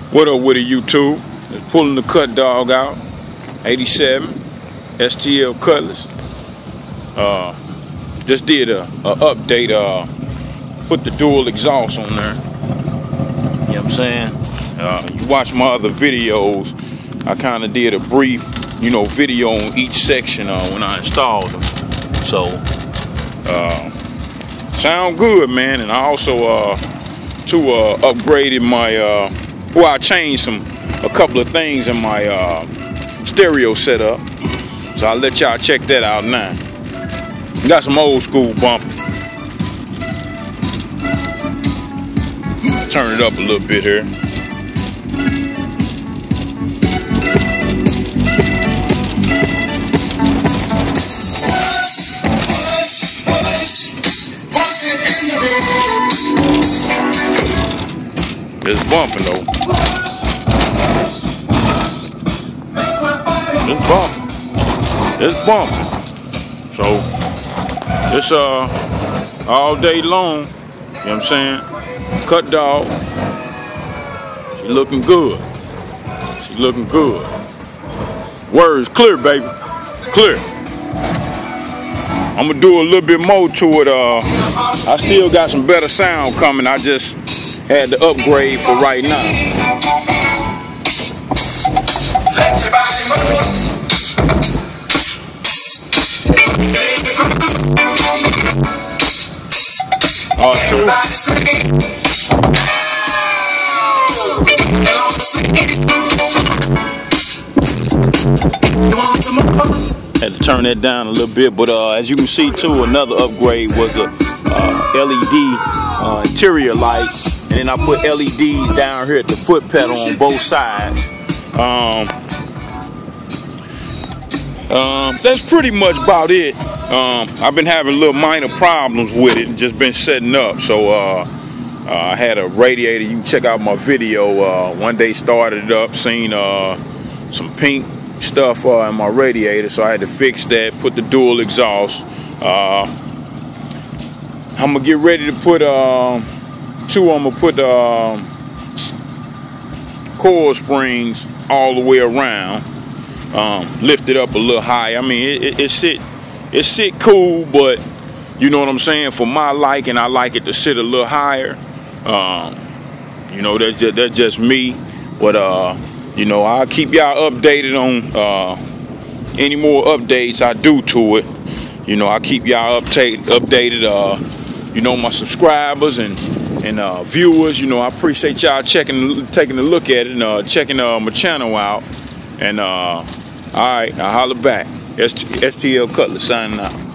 What up with it, YouTube? Just pulling the cut dog out. 87 STL Cutlass. Just did a update. Put the dual exhaust on there. You know what I'm saying? You watch my other videos. I kind of did a brief, video on each section when I installed them. So, sound good, man. And I also upgraded my. I changed a couple of things in my stereo setup. So I'll let y'all check that out now. Got some old school bumpers. Turn it up a little bit here. It's bumping though. It's bumping. It's bumping. So it's all day long. You know what I'm saying? Cut dog. She looking good. She looking good. Words clear, baby. Clear. I'm gonna do a little bit more to it. I still got some better sound coming. I just had to upgrade for right now. Had to turn that down a little bit, but as you can see too, another upgrade was the LED interior light, and then I put LEDs down here at the foot pedal on both sides. That's pretty much about it. I've been having little minor problems with it, just been setting up. So I had a radiator. You can check out my video. One day started it up, seen some pink stuff in my radiator, so I had to fix that, put the dual exhaust. I'm gonna get ready to put I'm gonna put coil springs all the way around, lift it up a little high. I mean, it sit cool, but you know what I'm saying, for my liking, I like it to sit a little higher. That's just me, but I'll keep y'all updated on any more updates I do to it. I'll keep y'all updated. My subscribers and viewers, I appreciate y'all taking a look at it and checking my channel out. And all right, I'll holler back. STL Cutlass signing out.